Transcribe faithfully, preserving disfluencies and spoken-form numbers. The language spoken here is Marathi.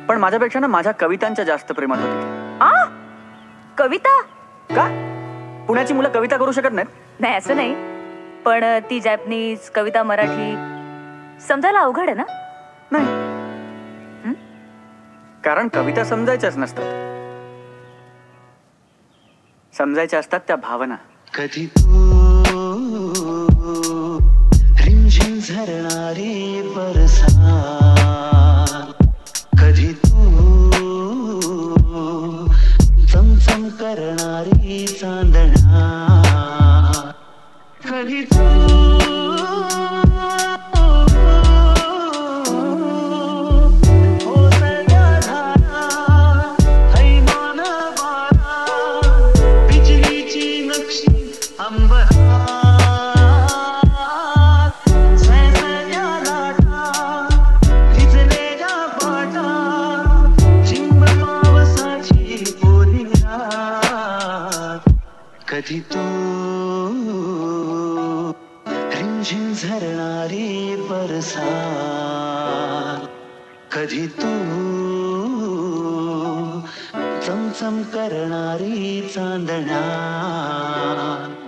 पण माझ्यापेक्षा ना माझ्या कवितांच्या जास्त प्रेमात होती. आ कविता का? पुण्याची मुलं कविता करू शकत नाहीत? नाही असं नाही, पण ती जॅपनीज कविता मराठी समजायला अवघड आहे ना? नाही, कारण कविता समजायच्याच नसतात, समजायच्या असतात त्या भावना. कधी तू रिमझिम झरणारी बरसा, कधी तू चमचम करणारी चांदणा, कधी तू कधी तू रिमझिम झरणारी बरसा, कधी तू चमचम करणारी चांदणा.